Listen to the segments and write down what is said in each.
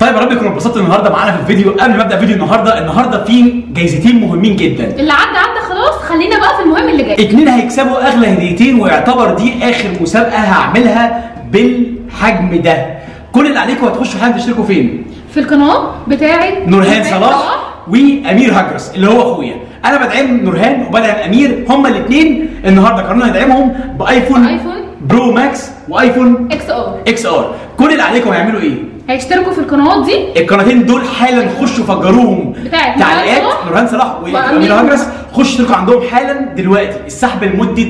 طيب يا رب تكونوا اتبسطتوا النهارده معانا في الفيديو. قبل ما ابدا فيديو النهارده في جايزتين مهمين جدا. اللي عدى خلاص، خلينا بقى في المهم اللي جاي. 2 هيكسبوا اغلى هديتين، ويعتبر دي اخر مسابقه هعملها بالحجم ده. كل اللي عليكم هتخشوا حالا تشتركوا فين؟ في القناه بتاعه نورهان صلاح وامير هجرس اللي هو اخويا. انا بدعم نورهان وبدعم امير، هما الاثنين النهارده قررنا ندعمهم بايفون برو ماكس وايفون اكس ار. كل اللي عليكم هيعملوا ايه؟ هيشتركوا في القنوات دي. القناتين دول حالا خشوا فجروهم تعليقات نورهان صلاح وامير هجرس. خشوا اشتركوا عندهم حالا دلوقتي. السحب لمده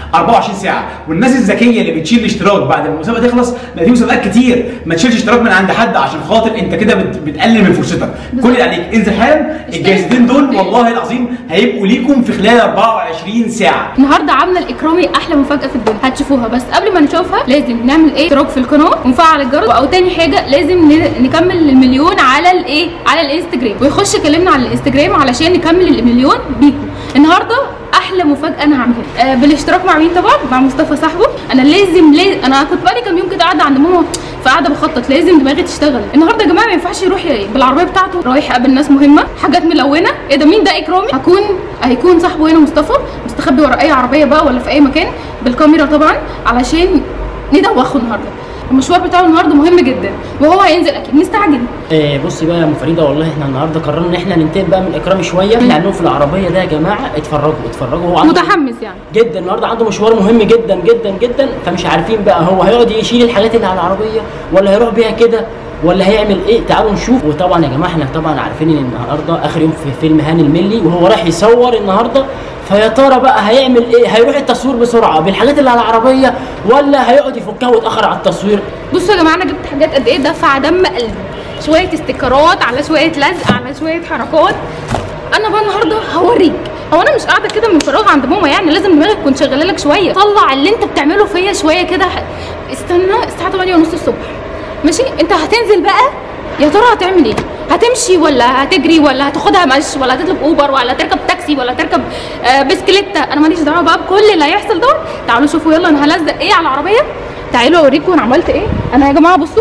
24 ساعه، والناس الذكيه اللي بتشيل الاشتراك بعد ما المسابقه تخلص، ما في مسابقات كتير ما تشيلش اشتراك من عند حد عشان خاطر انت كده بتقلل من فرصتك. كل اللي عليك انزل حالا. الجايزتين دول والله العظيم هيبقوا ليكم في خلال 24 ساعه. النهارده عامله الاكرامي احلى مفاجاه في الدنيا هتشوفوها، بس قبل ما نشوفها لازم نعمل اشتراك في القناه ونفعل الجرس، او تاني حاجه لازم نكمل المليون على على الانستجرام، ويخش يكلمنا على الانستجرام علشان نكمل المليون بيكم. النهارده احلى مفاجاه انا هعملها بالاشتراك مع مين؟ طبعا مع مصطفى صاحبه. انا لازم انا كنت بقالي كام يوم كده قاعده عند ماما، فقاعده بخطط لازم دماغي تشتغل. النهارده يا جماعه ما ينفعش يروح بالعربيه بتاعته رايح يقابل ناس مهمه، حاجات ملونه. ايه ده؟ مين ده؟ اكرامي. هيكون صاحبه هنا مصطفى مستخبي ورا اي عربيه بقى ولا في اي مكان بالكاميرا طبعا، علشان ندوخه النهارده. المشوار بتاعه النهارده مهم جدا وهو هينزل اكيد. نستعجل. بصي بقى يا ام فريده، والله احنا النهارده قررنا ان احنا ننتقل بقى من اكرامي شويه. احنا عنده في العربيه ده يا جماعه، اتفرجوا هو متحمس يعني جدا. النهارده عنده مشوار مهم جدا جدا جدا، فمش عارفين بقى هو هيقعد يشيل الحاجات اللي على العربيه ولا هيروح بيها كده ولا هيعمل ايه. تعالوا نشوف. وطبعا يا جماعه احنا طبعا عارفين ان النهارده اخر يوم في فيلم هاني الملي وهو رايح يصور النهارده، فيا ترى بقى هيعمل ايه؟ هيروح التصوير بسرعه بالحاجات اللي على العربيه ولا هيقعد يفكها ويتاخر على التصوير؟ بصوا يا جماعه، انا جبت حاجات قد ايه دفع دم قلبي، شويه استيكرات على شويه لزق على شويه حركات. انا بقى النهارده هوريك. هو انا مش قاعده كده من فراغ عند ماما، يعني لازم دماغك تكون شغاله لك شويه. طلع اللي انت بتعمله فيا شويه كده. استنى الساعه 8:30 الصبح ماشي؟ انت هتنزل بقى، يا ترى هتعمل ايه؟ هتمشي ولا هتجري ولا هتاخدها مشي ولا هتطلب اوبر ولا تركب تاكسي ولا تركب بسكليته؟ انا ماليش دعوه بقى بكل اللي هيحصل ده. تعالوا شوفوا يلا انا هلزق ايه على العربيه. تعالوا اوريكم انا عملت ايه. انا يا جماعه بصوا،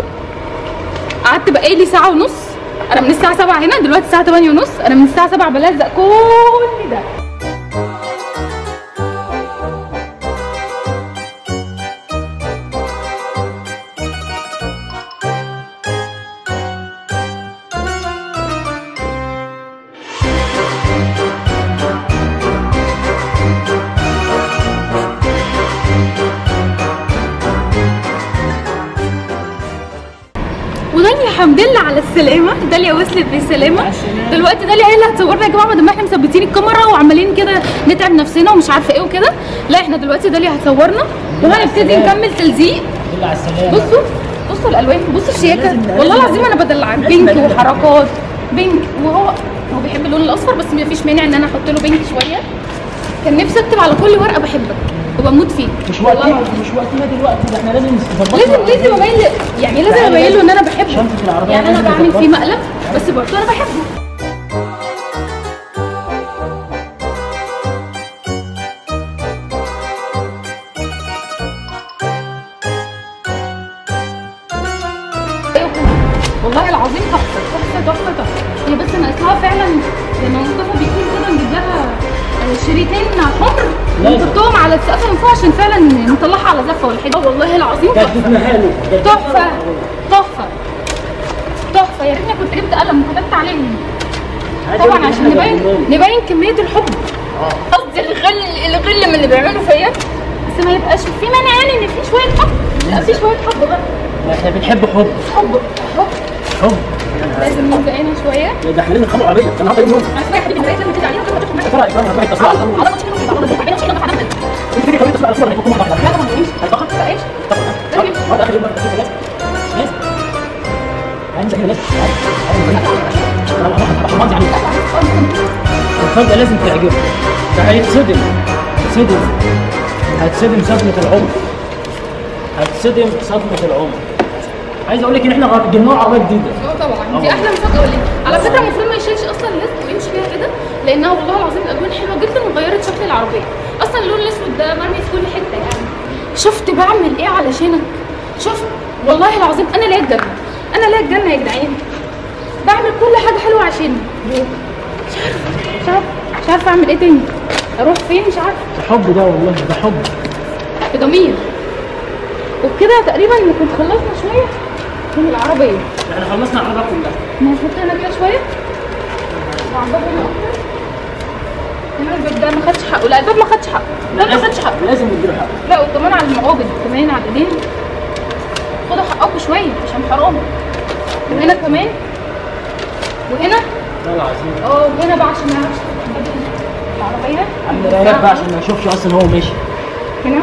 قعدت بقالي ساعه ونص. انا من الساعه 7 هنا، دلوقتي الساعه 8:30. انا من الساعه 7 بلزق كل ده. وداليا الحمد لله على السلامه. داليا وصلت بالسلامه. دلوقتي داليا هي اللي هتصورنا يا جماعه، بدل ما احنا مثبتين الكاميرا وعمالين كده نتعب نفسنا ومش عارفه ايه وكده. لا، احنا دلوقتي داليا هتصورنا وهنبتدي نكمل تلزيق. بصوا الالوان، بصوا الشياكه. والله العظيم انا بدلع بينك وحركات بينك، وهو بيحب اللون الاصفر، بس ما فيش مانع ان انا احط له بينك شويه. كان نفسي اكتب على كل ورقه بحبك وبموت فيك. مش وقتنا دلوقتي، ده احنا لازم لازم ابين، يعني لازم ابين له ان انا بحبه. يعني انا بعمل فيه مقلب بس برضه انا بحبه. والله العظيم تحفه تحفه تحفه تحفه. هي بس ناقصها فعلا لما مصطفى بيقول كده نجيب لها شريطين حمر ونحطهم على السقف من فوق عشان فعلا نطلعها على زفه ولا حاجه. والله العظيم تحفه تحفه تحفه تحفه. يا ريتني كنت جبت قلم وكتبت عليهم طبعا عشان نبين كميه الحب. قصدي الغل من اللي بيعملوا فيا، بس ما يبقاش في مانع يعني ان في شويه حب. لا، في شويه حب بقى. احنا بنحب حب. لازم نلزق هنا شويه. ده احنا لازم نخلوا عربيه. انا هقعد يوم انا حبيبي البيت لما تيجي عليها بسرعه اكرام هتروح تصوير على طول. على ما تشيل على انت كده تصوير على صور هيكون مره واحده. لا طبعا مش هتاخد بقى ايش؟ طبعا اخر يوم بقى في الناس هنمسك الناس. الفرده لازم تعجبه، ده هيتصدم صدمه العمر. هتصدم صدمه العمر. عايز اقول لك ان احنا جبنا له عربيه جديده. طبعا دي احلى مفاجاه ليه. على فكره المفروض ما يشيلش اصلا اللزق ويمشي فيها كده، لانها والله العظيم الالوان حلوه جدا وغيرت شكل العربيه. اصلا اللون الاسود ده مرمي في كل حته يعني. شفت بعمل ايه علشانك؟ شفت والله العظيم انا ليا الجنه، انا ليا الجنه يا جدعان. وحشني. مش عارفه اعمل ايه تاني، اروح فين مش عارفه. ده حب ده والله، ده حب بضمير. وبكده تقريبا كنت خلصنا شويه من العربيه. احنا خلصنا العربيه كلها. نحط هنا كده شويه وعباب هنا اكتر. هنا الباب ده ما خدش حقه. لا الباب ما خدش حقه، الباب ما خدش حقه، لازم نديله حقه. لا وكمان على المقابض كمان على الايدين خدوا حقكم شويه عشان حرام. وهنا كمان وهنا والله العظيم. وهنا بقى عشان ما يعرفش العربيه. عند الرهاب بقى عشان ما يشوفش اصلا هو ماشي. هنا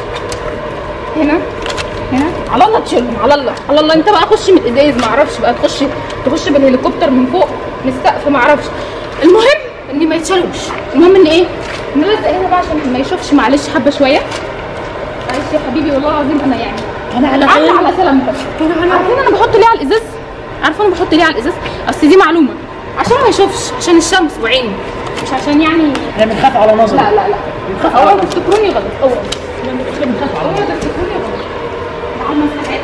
على الله تشيلهم، على الله. انت بقى خش من الازاز، ما اعرفش بقى تخش بالهليكوبتر من فوق من السقف، ما اعرفش. المهم ان ما يتشالوش. المهم ان ايه، نلزق هنا بقى عشان ما يشوفش. معلش حبه شويه، معلش يا حبيبي والله العظيم. انا يعني انا على سلامتك. عارفين انا بحط ليه على الازاز؟ عارفه انا بحط ليه على الازاز؟ اصل دي معلومه عشان ما يشوفش، عشان الشمس وعينه، مش عشان يعني احنا بنخاف على نظره. لا بنخاف اوعوا على تفتكروني غلط. اوعوا بنخاف على نظره. تفتكروني غلط. مع المساحات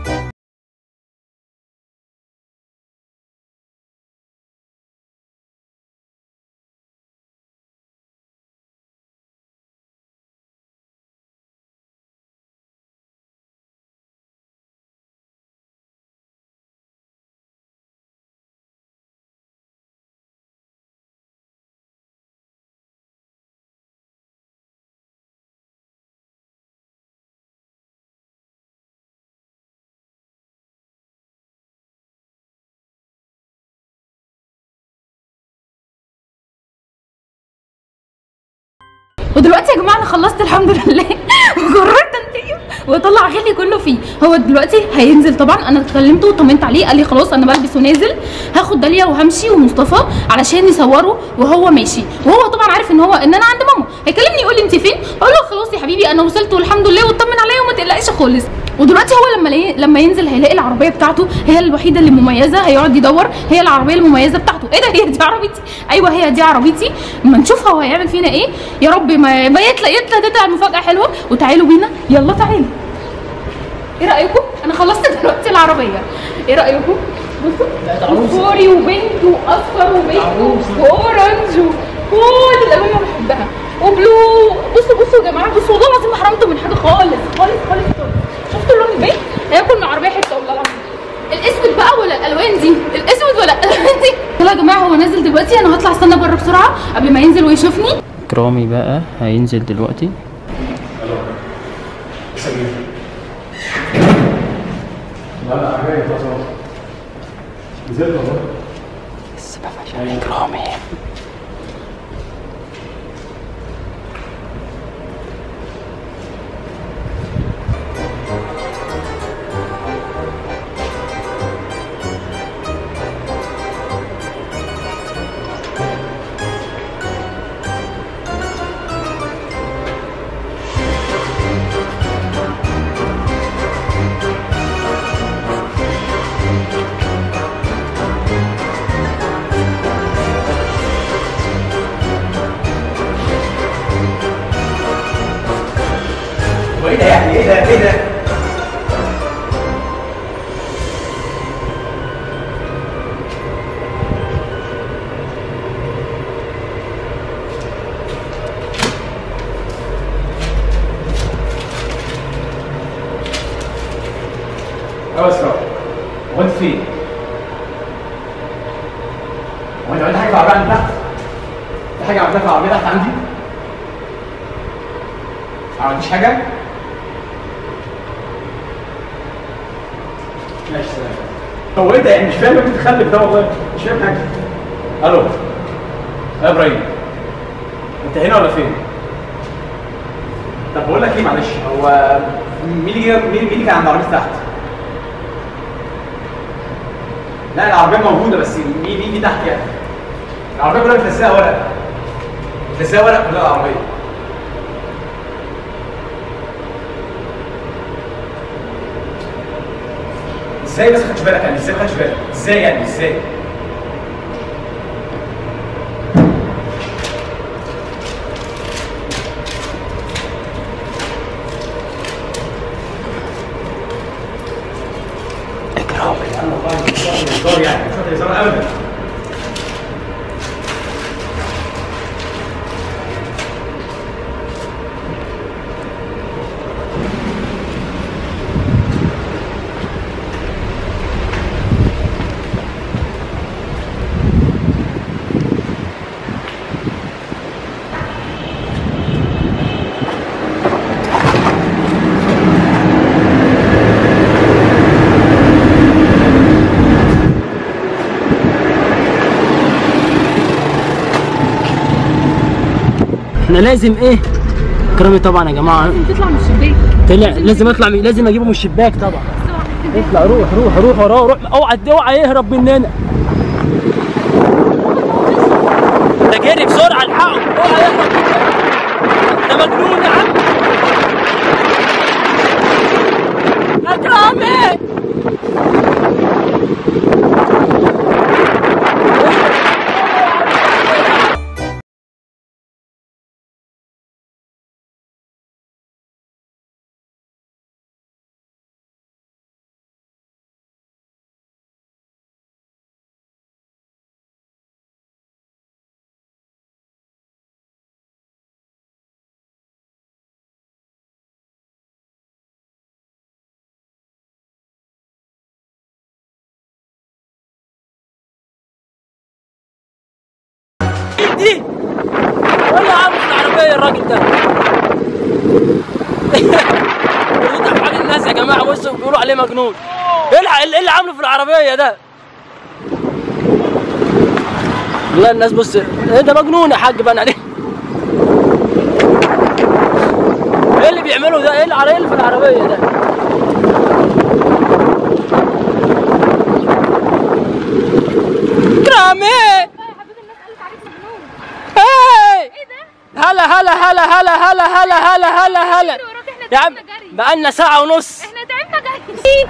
ودلوقتي يا جماعه انا خلصت الحمد لله وقررت انتقم واطلع غلي كله فيه. هو دلوقتي هينزل طبعا، انا كلمته وطمنت عليه قال لي خلاص انا بلبس ونازل، هاخد داليا وهمشي ومصطفى علشان يصوروا وهو ماشي. وهو طبعا عارف ان انا عند ماما، هيكلمني يقول لي انت فين، اقول له خلاص يا حبيبي انا وصلت والحمد لله، واطمن عليا وما تقلقش خالص. ودلوقتي هو لما ينزل هيلاقي العربيه بتاعته هي الوحيده اللي مميزه، هيقعد يدور هي العربيه المميزه بتاعته. ايه ده، هي دي عربيتي؟ ايوه هي دي عربيتي. اما نشوفها هو هيعمل فينا ايه. يا رب ما تطلع مفاجاه حلوه. وتعالوا بينا، يلا تعالوا. ايه رايكم؟ انا خلصت دلوقتي العربيه، ايه رايكم؟ بصوا فوري وبنت واصفر وبنت واورنج وكل الالوان اللي بحبها وبلو. بصوا يا جماعه، بصوا والله العظيم ما حرمتوا من حاجه خالص. شفتوا لون البيت؟ هياكل من العربيه حته والله العظيم. الاسود بقى ولا الالوان دي؟ الاسود ولا الالوان دي؟ يلا يا جماعه هو نازل دلوقتي، انا هطلع استنى بره بسرعه قبل ما ينزل ويشوفني. اكرامي بقى هينزل دلوقتي. لا حاجه نزلت والله. السبب عشان اكرامي. ايه ده يعني؟ ايه ده؟ بس هو انت فين؟ هو انت عملت حاجه في العربيه عندي تحت؟ في حاجه عملتها في العربيه تحت عندي؟ ما عملتيش حاجه؟ ماشي سلام. هو ايه ده يعني؟ مش فاهم انت بتخلف ده والله، مش فاهم حاجه. الو يا ابراهيم، انت هنا ولا فين؟ طب بقول لك ايه معلش، هو مين اللي كان عند عربيتي تحت؟ لا العربيه موجوده بس مين اللي تحت يعني؟ العربيه كلها متلزقه ورق كلها العربيه. ازاي بس ما خدتش بالك يعني؟ ازاي ما خدتش بالك؟ ازاي يعني؟ ازاي؟ اكرامي انا والله مش هزار يعني، مش هزار ابدا. انا لازم ايه كرامي طبعا يا جماعه. تطلع من الشباك. لازم اطلع، لازم اجيبه من الشباك طبعا. اطلع، روح وراه، روح. اوعى يهرب مننا. ده جري بسرعه، الحقه. اوعى يهرب مننا، ده مجنون يا عم. يا كرامي دي ولا عامل العربيه الراجل ده. بيضحك على الناس يا جماعه، بصوا بيقولوا عليه مجنون. ايه اللي عامله في العربيه ده؟ والله الناس بص، ايه ده مجنون يا حاج بان عليه. ايه اللي بيعمله ده؟ ايه اللي في العربيه ده؟ كرامي هلا هلا هلا هلا هلا هلا هلا هلا هلا يا عم، بقالنا ساعة ونص. احنا تعبنا جري.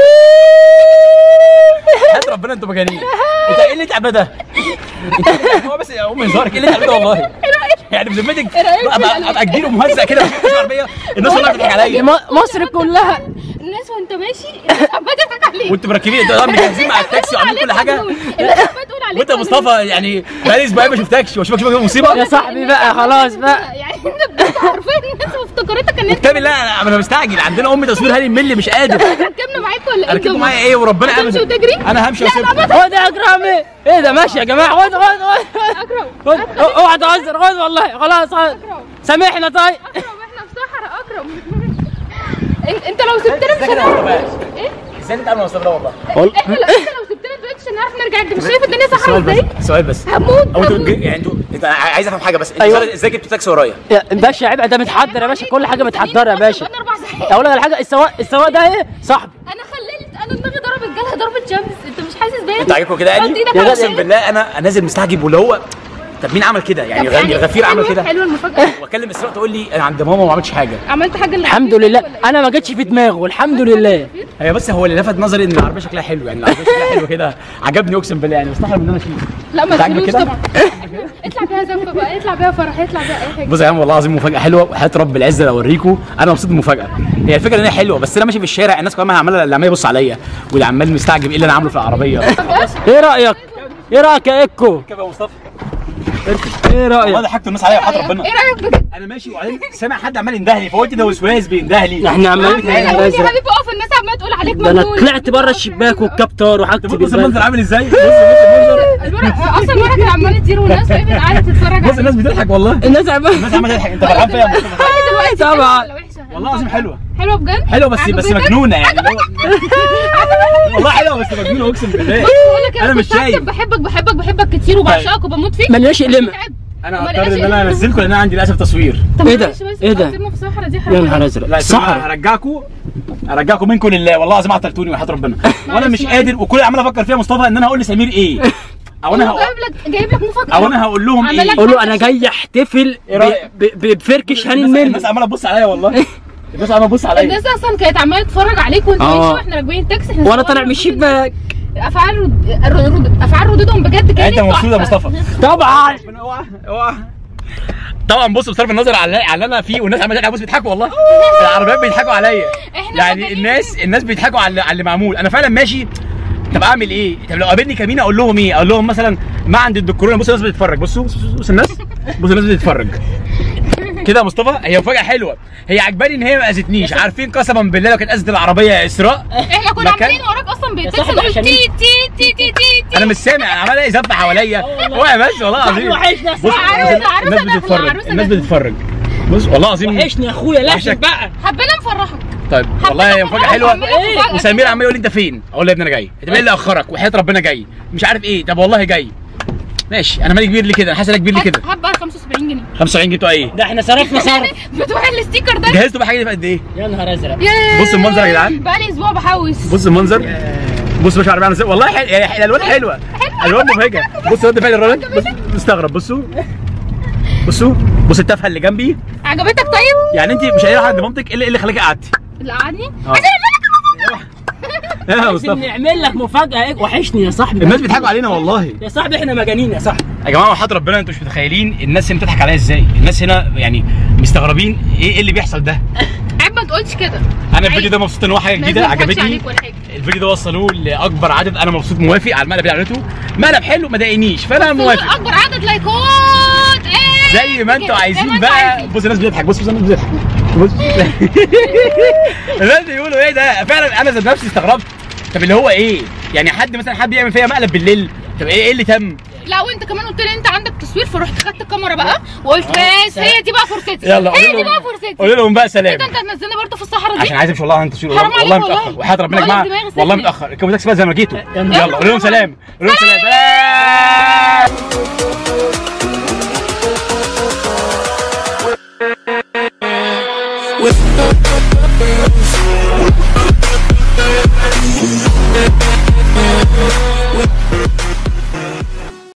هات ربنا انتوا مجانين. انت ايه اللي تعبنا ده؟ هو بس يا ام هزارك، ايه اللي تعبنا ده والله؟ يعني بذمتك ابقى كبير ومهزأ كده في العربيه، الناس كلها بتضحك عليا. مصر كلها الناس وانت ماشي بتضحك عليك، وانتوا مركبين مجهزين مع التاكسي وعاملين كل حاجه. وانت يا مصطفى يعني بقالي اسبوعين ما شفتكش واشوفك مصيبه يا صاحبي بقى خلاص بقى. يعني انت بجد عارفين الناس افتكرتك ان انت كتاب الله. انا مستعجل، عندنا ام تصوير هاني ملي مش قادر. ركبنا معاك ولا ايه؟ ركبوا معايا ايه وربنا هتمشي وتجري؟ انا همشي واسيبك. خد يا اكرامي. ايه ده ماشي يا جماعه؟ خد اكرم اوعى تهزر، خد والله خلاص سامحنا. طيب اكرم احنا في صحراء اكرم. انت لو سبتنا مش هنعرف. ايه؟ ازاي انت عامل مصطفى ده والله؟ احنا لو سبتنا دلوقتي مش هنعرف نرجع. انت مش شايف الدنيا صحراء ازاي؟ سؤال بس هموت. يعني انت عايز افهم حاجه بس، انت أيوة. ازاي جبت تاكسي ورايا؟ يا باشا عيب، ده متحضر يا باشا، كل حاجه متحضره يا باشا. اقول لك على حاجه، السواق ده ايه صاحبي. انا دماغي ضربت، جالها ضربه شمس. انت مش حاسس بيا؟ انت عاجبكم كده يعني؟ اقسم بالله انا نازل مستعجب، واللي هو طب مين عمل كده؟ يعني الغفير عمل كده. حلوه المفاجاه. واكلم السواق تقول لي انا عند ماما وما عملتش حاجه. عملت حاجه الحمد لله، انا ما جاتش في دماغه والحمد لله. هي بس هو اللي لفت نظري ان العربيه شكلها حلو، يعني العربيه شكلها حلو كده، عجبني اقسم بالله، يعني مستحيل ان انا اشيل. لا ما تشيلوش طبعا. اطلع بيها زنقه بقى، اطلع بيها فرح، اطلع بيها اي حاجه. بص يا عم والله العظيم مفاجاه حلوه، وحياه رب العزه لو اوريكم انا مبسوط بالمفاجاه. هي الفكره ان هي حلوه، بس انا ماشي في الشارع الناس كمان عماله اللي عمال يبص عليا واللي عمال مستعجب ايه اللي انا عامله في العربيه. ايه رايك يا ايكو؟ كده يا مصطفى ايه رايك؟ والله ضحكت الناس عليا وحياه ربنا. ايه رايك بجد؟ انا ماشي وبعدين سامع حد عمال يندهلي، فقلت ده وسواس بيندهلي. احنا عمالين يا حبيبي اقف، الناس عماله تقول عليك ده انا مجنون. طلعت بره الشباك والكابتور وحاجتي. بص المنظر عامل ازاي؟ بص اصلا الورق كان عمال يطير والناس وقفت قاعده تتفرج. بص الناس بتضحك والله، الناس عماله تضحك. انت فرحان فيا يا مصطفى؟ دلوقتي طبعا والله والله العظيم حلوه بجد. حلوه بس مجنونه يعني. والله حلوه بس مجنونه اقسم بالله. انا مش شايف. بحبك كتير وبعشقك وبموت فيك. ملناش قلمه. انا هضطر ان انا انزلكم لان انا عندي للاسف تصوير. ايه ده؟ ايه ده؟ في الصحراء دي يا نهار ازرق. لا الصحراء ارجعكم منكم لله، والله العظيم عطلتوني وحياة ربنا. وانا مش قادر، وكل اللي عمال افكر فيها مصطفى ان انا هقول لسمير ايه، او انا جايب لك مفاجاه، او انا هقول لهم ايه. قول له انا جاي احتفل بفركش هاني الملي. الناس عماله تبص عليا والله. الناس عماله تبص عليا. الناس اصلا كانت عماله تتفرج عليك وانت ماشي واحنا راكبين التاكسي. وانا طالع من الشباك. افعال ردودهم بجد كانت انت مبسوط يا مصطفى؟ طبعا اوعى طبعا. بص بصرف النظر على اللي انا فيه، والناس عماله تبص بيضحكوا والله. العربيات بيضحكوا عليا، يعني الناس بيضحكوا على اللي معمول. انا فعلا ماشي. طب اعمل ايه؟ طب لو قابلني كمين اقول لهم ايه؟ اقول لهم مثلا ما عند الدكتور. بص الناس بتتفرج، بص الناس بتتفرج كده يا مصطفى. هي مفاجاه حلوه، هي عجباني ان هي ما اذتنيش. عارفين قسما بالله لو كانت اذت العربيه يا اسراء احنا كنا عمالين وراك اصلا بيتصل تي تي تي تي تي. انا مش سامع، انا عمال يزبط حواليا. هو يا باشا والله العظيم. بص الناس بتتفرج. بص والله العظيم وحشني يا اخويا. لازم بقى حبينا نفرحك. طيب والله هي مفاجاه حلوه. وسمير عمال يقول لي انت فين؟ اقول له يا ابني انا جاي. طب ايه اللي اخرك؟ وحياه ربنا جاي، مش عارف ايه. طب والله جاي. ماشي انا مالي كبير ليه كده؟ انا حاسس انك كبير ليه كده؟ هات بقى 75 جنيه. 75 جنيه بتوع ايه؟ ده احنا صرفنا صرف. بتوع الستيكر ده جهزتوا بحاجه دي في قد ايه؟ يا نهار ازرق. بص المنظر يا جدعان، بقى لي اسبوع بحوش. بص المنظر، بص مش عارف ازاي والله. الالوان حلوه، الوان مبهجه. بص رد فعل الراجل، بص مستغرب. بصوا بص التافهه اللي جنبي. عجبتك طيب؟ يعني انت مش قايله عند مامتك ايه اللي خلاكي قعدتي؟ اللي قعدني؟ يا لازم مصطفى نعمل لك مفاجاه. ايه وحشني يا صاحبي. الناس بيضحكوا علينا والله يا صاحبي، احنا مجانين يا صاحبي. يا جماعه وحياة ربنا انتوا مش متخيلين الناس هنا بتضحك عليا ازاي. الناس هنا يعني مستغربين ايه اللي بيحصل ده. عيب ما تقولش كده. انا الفيديو ده مبسوط ان هو حاجه جديده عجبتني. الفيديو ده وصلوه لاكبر عدد، انا مبسوط موافق على المقلب اللي عملته. مقلب حلو ما ضايقنيش فانا موافق. اكبر عدد لايكات زي ما انتوا عايزين بقى. بص الناس بتضحك، بص الناس بتضحك، بص الناس بيقولوا ايه ده. فعلا انا ذات نفسي استغربت. طب اللي هو ايه يعني؟ حد يعمل فيا مقلب بالليل؟ طب ايه اللي تم؟ لا وانت كمان قلت لي انت عندك تصوير، فرحت خدت الكاميرا بقى وقلت بس هي دي بقى فرصتي. يلا هي دي بقى فرصتي. قول لهم بقى سلام. انت هتنزلني برضه في الصحراء دي عشان عايز امشي والله عن تصوير. حرام عليك والله متاخر وحياة ربنا يا جماعه والله متاخر. الكابو تاكسي بقى زي ما جيتوا. يلا قول لهم سلام، قول لهم سلام.